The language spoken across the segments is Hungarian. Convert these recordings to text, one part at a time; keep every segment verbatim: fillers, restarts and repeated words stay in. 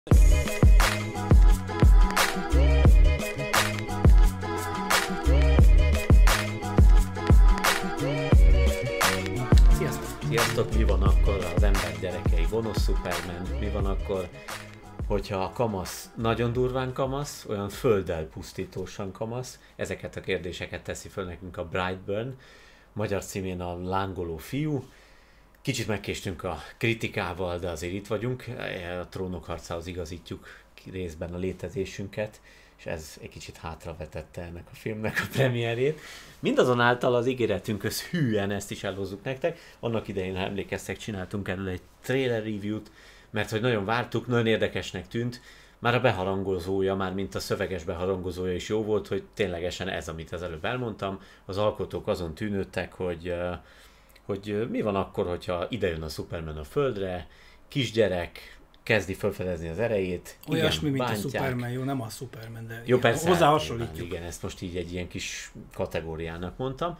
Sziasztok! Sziasztok! Mi van akkor az ember gyerekei, gonosz Superman? Mi van akkor, hogyha a kamasz nagyon durván kamasz, olyan földdel pusztítósan kamasz? Ezeket a kérdéseket teszi föl nekünk a Brightburn, magyar címén a lángoló fiú. Kicsit megkéstünk a kritikával, de azért itt vagyunk. A Trónok harcához igazítjuk részben a létezésünket, és ez egy kicsit hátravetette ennek a filmnek a premierjét. Mindazonáltal az ígéretünkhöz hűen ezt is elhozzuk nektek. Annak idején, ha emlékeztek, csináltunk erről egy trailer review-t, mert hogy nagyon vártuk, nagyon érdekesnek tűnt. Már a beharangozója, már mint a szöveges beharangozója is jó volt, hogy ténylegesen ez, amit az előbb elmondtam. Az alkotók azon tűnődtek, hogy, hogy mi van akkor, hogyha idejön a Superman a Földre, kisgyerek, kezdi felfedezni az erejét. Olyasmi, mint bántják. a Superman, jó, nem a Superman, de jó, igen, persze, hozzá hasonlítjuk. Igen, ezt most így egy ilyen kis kategóriának mondtam.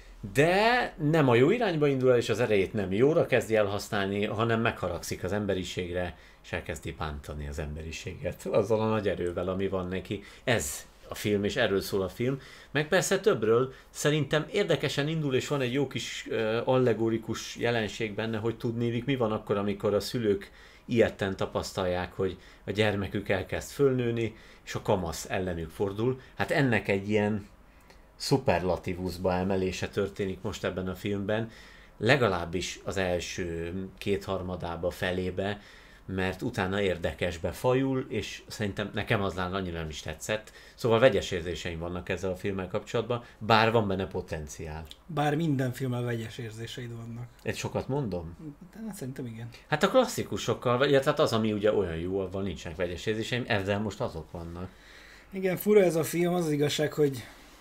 De nem a jó irányba indul el, és az erejét nem jóra kezdi elhasználni, hanem megharagszik az emberiségre, és elkezdi bántani az emberiséget azzal a nagy erővel, ami van neki. Ez a film, és erről szól a film. Meg persze többről, szerintem érdekesen indul, és van egy jó kis uh, allegorikus jelenség benne, hogy tudnélik, mi van akkor, amikor a szülők ilyetten tapasztalják, hogy a gyermekük elkezd fölnőni, és a kamasz ellenük fordul. Hát ennek egy ilyen szuperlatívuszba emelése történik most ebben a filmben, legalábbis az első kétharmadába, felébe, mert utána érdekesbe fajul, és szerintem nekem az lán annyira nem is tetszett. Szóval vegyes érzéseim vannak ezzel a filmmel kapcsolatban, bár van benne potenciál. Bár minden filmmel vegyes érzéseid vannak. Egy sokat mondom? De szerintem igen. Hát a klasszikusokkal, vagy hát az, ami ugye olyan jó, avval nincsenek vegyes érzéseim, ezzel most azok vannak. Igen, fura ez a film, az, az igazság, hogy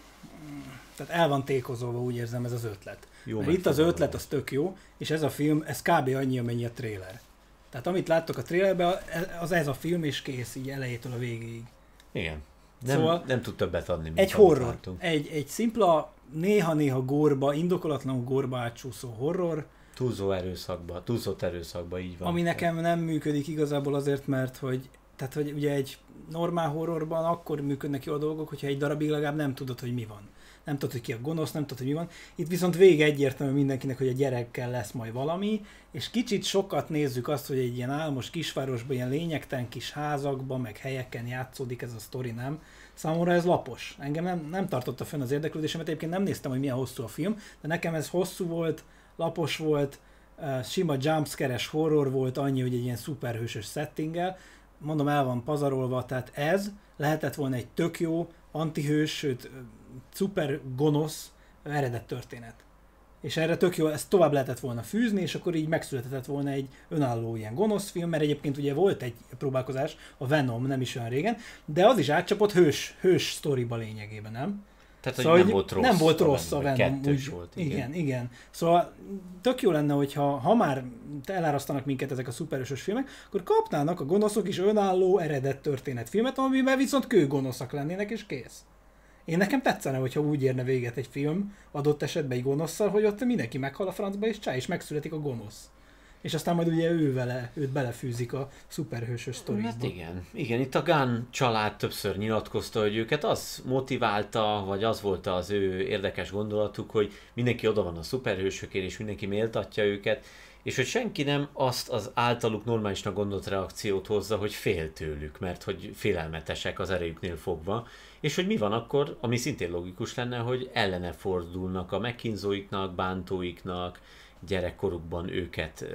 tehát el van tékozolva, úgy érzem, ez az ötlet. Jó, mert itt az ötlet, az tök jó, és ez a film, ez kb. Annyi, amennyi a trailer. Tehát amit láttok a trailerben, az ez a film, és kész, így elejétől a végéig. Igen. Nem, szóval nem tud többet adni, mint egy horror. Egy, egy szimpla, néha-néha górba, indokolatlanul górba átcsúszó horror. Túlzó erőszakba, túlzott erőszakba, így van. Ami nekem nem működik igazából azért, mert hogy, tehát, hogy ugye egy normál horrorban akkor működnek jó a dolgok, hogyha egy darabig legalább nem tudod, hogy mi van. Nem tudod, hogy ki a gonosz, nem tudod, hogy mi van. Itt viszont vége egyértelmű mindenkinek, hogy a gyerekkel lesz majd valami, és kicsit sokat nézzük azt, hogy egy ilyen álmos kisvárosban, ilyen lényegtelen kis házakban, meg helyeken játszódik ez a sztori, nem? Számomra ez lapos. Engem nem, nem tartotta fenn az érdeklődésemet, egyébként nem néztem, hogy milyen hosszú a film, de nekem ez hosszú volt, lapos volt, sima jumpscare-es horror volt, annyi, hogy egy ilyen szuperhősös settinggel. Mondom, el van pazarolva, tehát ez lehetett volna egy tök jó, antihős, sőt, szuper gonosz eredet történet. És erre tök jó, ezt tovább lehetett volna fűzni, és akkor így megszületett volna egy önálló ilyen gonosz film, mert egyébként ugye volt egy próbálkozás, a Venom nem is olyan régen, de az is átcsapott hős, hős sztoriba lényegében, nem? Tehát, szóval, hogy nem volt rossz, nem volt rossz a Venom. Kettős úgy, volt, igen. igen, igen. Szóval tök jó lenne, hogyha ha már elárasztanak minket ezek a szuperhősös filmek, akkor kapnának a gonoszok is önálló eredet történetfilmet, amiben viszont kőgonoszak lennének, és kész. Én nekem tetszene, hogyha úgy érne véget egy film, adott esetben egy gonoszszal, hogy ott mindenki meghal a francba, és csá, és megszületik a gonosz. És aztán majd ugye ő vele, őt belefűzik a szuperhősös sztoriba. Hát igen. Igen, itt a Gunn család többször nyilatkozta, hogy őket az motiválta, vagy az volt az ő érdekes gondolatuk, hogy mindenki oda van a szuperhősökért, és mindenki méltatja őket, és hogy senki nem azt az általuk normálisnak gondolt reakciót hozza, hogy fél tőlük, mert hogy félelmetesek az erejüknél fogva, és hogy mi van akkor, ami szintén logikus lenne, hogy ellene fordulnak a megkínzóiknak, bántóiknak, gyerekkorukban őket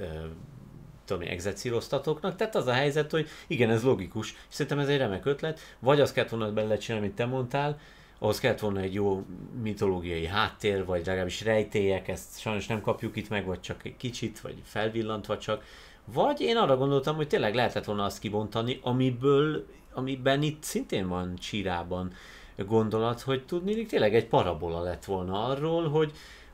tudom, exercíroztatóknak. Tehát az a helyzet, hogy igen, ez logikus, és szerintem ez egy remek ötlet, vagy azt kellett volna bele csinálni, amit te mondtál, ahhoz kellett volna egy jó mitológiai háttér, vagy legalábbis rejtélyek, ezt sajnos nem kapjuk itt meg, vagy csak egy kicsit, vagy felvillantva csak. Vagy én arra gondoltam, hogy tényleg lehetett volna azt kibontani, amiből, amiben itt szintén van csírában gondolat, hogy tudni, tényleg egy parabola lett volna arról, hogy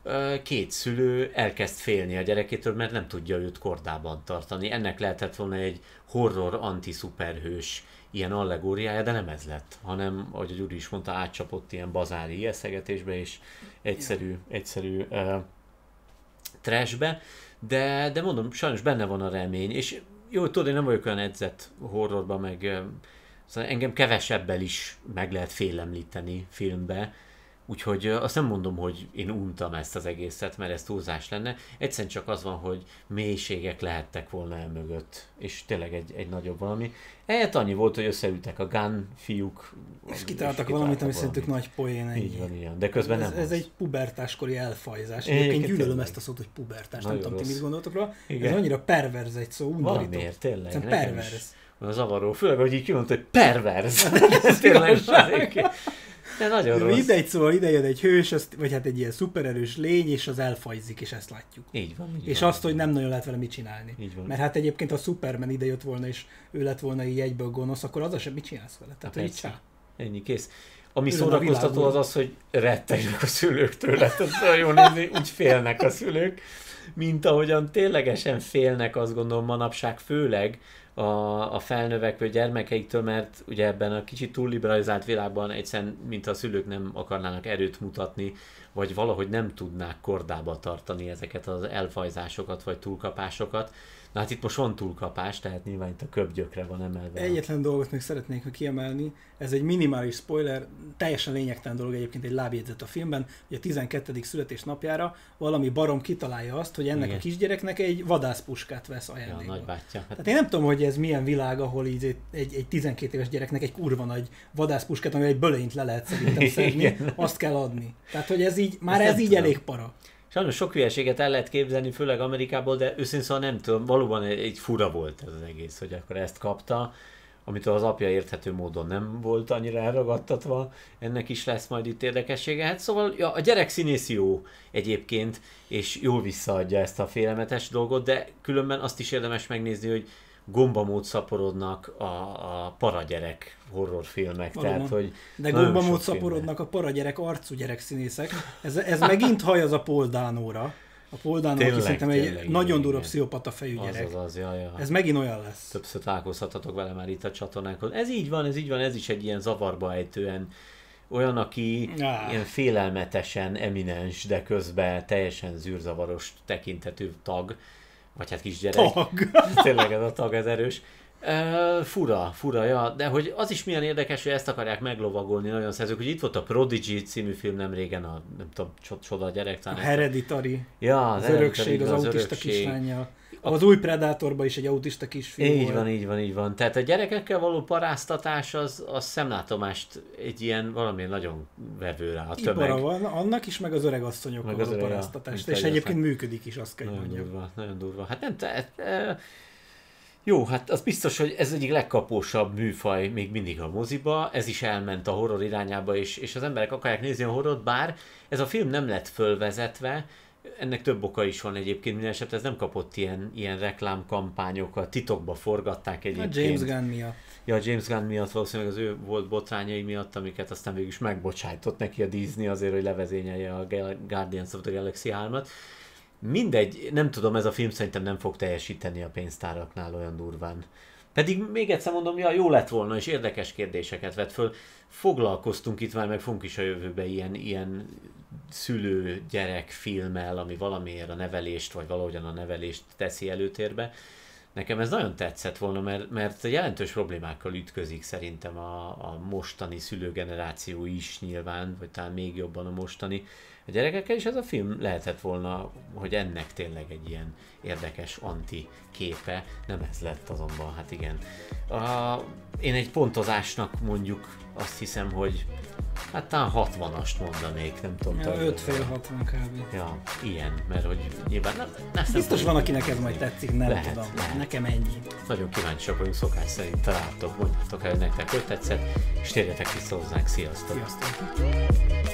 két szülő elkezd félni a gyerekétől, mert nem tudja őt kordában tartani. Ennek lehetett volna egy horror anti-szuperhős ilyen allegóriája, de nem ez lett, hanem, ahogy a Gyuri is mondta, átcsapott ilyen bazári ijesztegetésbe és egyszerű, egyszerű uh, trashbe, de, de mondom, sajnos benne van a remény, és jó, tudod, én nem vagyok olyan edzett horrorban, meg szóval engem kevesebbel is meg lehet félemlíteni filmbe, úgyhogy azt nem mondom, hogy én untam ezt az egészet, mert ez túlzás lenne. Egyszerűen csak az van, hogy mélységek lehettek volna el mögött, és tényleg egy, egy nagyobb valami. Ehhez annyi volt, hogy összeültek a Gunn fiúk. És kitaláltak valamit, ami szerintük nagy poén. Ennyi. Így van, ilyen. De közben ez, nem ez az. egy pubertáskori elfajzás. Egyébként gyűlölöm tényleg. ezt a szót, hogy pubertás. Nagyon nem tudom, ti rossz. mit gondoltok róla. Igen. Ez annyira perverz egy szó, undorító. Valamiért, tényleg. Szerintem nekem perverz. is van zavaró, főleg, hogy így kimondta, hogy perverz. Ez tényleg de nagyon rossz. Ide egy szóval ide jön egy hős, azt, vagy hát egy ilyen szupererős lény, és az elfajzik, és ezt látjuk. Így van. Így És van. azt, hogy nem nagyon lehet vele mit csinálni. Így van. Mert hát egyébként ha Superman ide jött volna, és ő lett volna így egyből gonosz, akkor az sem mit csinálsz vele? Tehát, hogy így Persze. csá. Ennyi, kész. Ami Ülön a szórakoztató az világban. az, hogy rettegnek a szülők tőle. Tehát olyan jól nézni, úgy félnek a szülők, mint ahogyan ténylegesen félnek, azt gondolom manapság, főleg a, a felnövekvő gyermekeiktől, mert ugye ebben a kicsit túl liberalizált világban egyszerűen, mint a szülők nem akarnának erőt mutatni, vagy valahogy nem tudnák kordába tartani ezeket az elfajzásokat, vagy túlkapásokat. Na hát itt most van túlkapás, tehát nyilván itt a köbgyökre van emelve. Egyetlen dolgot még szeretnék kiemelni, ez egy minimális spoiler, teljesen lényegtelen dolog egyébként egy lábjegyzet a filmben, hogy a tizenkettedik születésnapjára valami barom kitalálja azt, hogy ennek Igen. a kisgyereknek egy vadászpuskát vesz Ja, a ajándékba. nagybátyja. Hát Tehát én nem tudom, hogy ez milyen világ, ahol így egy, egy, egy tizenkét éves gyereknek egy kurva nagy vadászpuskát, amivel egy bölényt le lehet szerintem szedni, Igen. azt kell adni. Tehát, hogy ez így, már Ezt ez nem így tudom. elég para. Sajnos sok hülyeséget el lehet képzelni, főleg Amerikából, de őszintén szóval nem tudom, valóban egy, egy fura volt ez az egész, hogy akkor ezt kapta, amitől az apja érthető módon nem volt annyira elragadtatva, ennek is lesz majd itt érdekessége. Hát szóval ja, a gyerek színész jó egyébként, és jól visszaadja ezt a félelmetes dolgot, de különben azt is érdemes megnézni, hogy gombamód szaporodnak a, a paragyerek horrorfilmek, Valóban. tehát hogy De nagyon gombamód sok szaporodnak a paragyerek arcú gyerekszínészek. Ez, ez megint haj az a Paul Dano-ra. A Paul Dano, aki Tényleg, szerintem egy tényleg, nagyon igen, durva igen. pszichopata fejű az gyerek. az az, jaj, jaj. Ez megint olyan lesz. Többször találkozhatatok vele már itt a csatornánkon. Ez így van, ez így van, ez is egy ilyen zavarba ejtően olyan, aki Ah. ilyen félelmetesen eminens, de közben teljesen zűrzavaros tekintetű tag, vagy hát kisgyerek. Tag. Tényleg ez a tag, ez erős. Uh, fura, fura, ja, de hogy az is milyen érdekes, hogy ezt akarják meglovagolni nagyon szerzők, hogy itt volt a Prodigy című film nem régen, a nem tudom, csoda gyerek A talán. Hereditary, Ja, az örökség, az, az autista örökség. kislánnyal. Az új Predatorban is egy autista kisfiú Így volt. van, így van, így van. Tehát a gyerekekkel való paráztatás az, az szemlátomást egy ilyen valamilyen nagyon vevő rá a tömeg. Ipara van annak is, meg az öreg asszonyokkal Meg az való öreg- paráztatást. mint És ahogy egyébként azt működik is, azt kell, hogy Nagyon mondjam. durva, nagyon durva. Hát nem, te, e, jó, hát az biztos, hogy ez egyik legkapósabb műfaj még mindig a moziba, ez is elment a horror irányába, és, és az emberek akarják nézni a horrort, bár ez a film nem lett fölvezetve, ennek több oka is van egyébként, minden esetre ez nem kapott ilyen, ilyen reklámkampányokat, titokba forgatták A egyébként. James Gunn miatt. Ja, James Gunn miatt, valószínűleg az ő volt botrányai miatt, amiket aztán végül is megbocsájtott neki a Disney azért, hogy levezényelje a Guardians of the Galaxy hármat. Mindegy, nem tudom, ez a film szerintem nem fog teljesíteni a pénztáraknál olyan durván. Pedig még egyszer mondom, ja, jó lett volna, és érdekes kérdéseket vett föl. Foglalkoztunk itt már, meg fogunk is a jövőben ilyen, ilyen szülő-gyerek filmmel, ami valamiért a nevelést, vagy valahogyan a nevelést teszi előtérbe. Nekem ez nagyon tetszett volna, mert, mert jelentős problémákkal ütközik szerintem a, a mostani szülőgeneráció is nyilván, vagy talán még jobban a mostani a gyerekekkel, és ez a film lehetett volna, hogy ennek tényleg egy ilyen érdekes anti-képe. Nem ez lett azonban, hát igen. A, én egy pontozásnak mondjuk azt hiszem, hogy hát talán hatvanast mondanék, nem tudom. Ja, öt fél hatvan kb. Ja, ilyen, mert hogy nyilván... Nem, nem Biztos van, akinek ez majd tetszik, nem Lehet, tudom. lehet. Nekem ennyi. Nagyon kíváncsiak vagyunk, szokás szerint találtok, mondjátok el, hogy nektek hogy tetszett, és térjetek vissza hozzánk, sziasztok! Sziasztok!